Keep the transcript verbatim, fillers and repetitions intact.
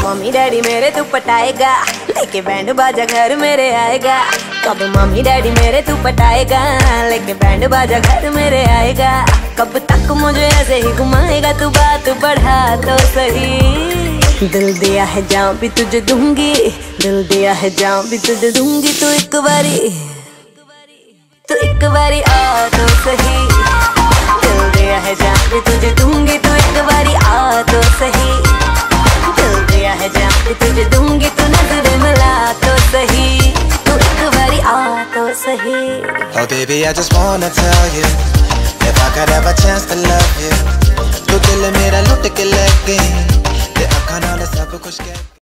Mummy daddy मेरे तू पटाएगा, लेके बैंड बाजा घर मेरे आएगा। कब मम्मी डैडी मेरे तू पटाएगा, लेके बैंड बाजा घर मेरे आएगा। कब तक मुझे ऐसे ही घुमाएगा तू, बात बढ़ा तो सही। दिल दिया है जान भी तुझे दूंगी, दिल दिया है जान भी तुझे दूंगी। तू एक बारी तू एक बारी आ तो सही। दिल दिया है जान भी तुझे दूंगी, तू एक बारी आ तो सही। दिल दिया है जान भी तुझे दूंगी, तू नजर मिला तो सही। तू एक बारी आ तो सही। Oh baby I just wanna tell you, if I could have a chance to love you, तू दिल मेरा लुट के ले गई, ते अखां नाल सब कुछ कह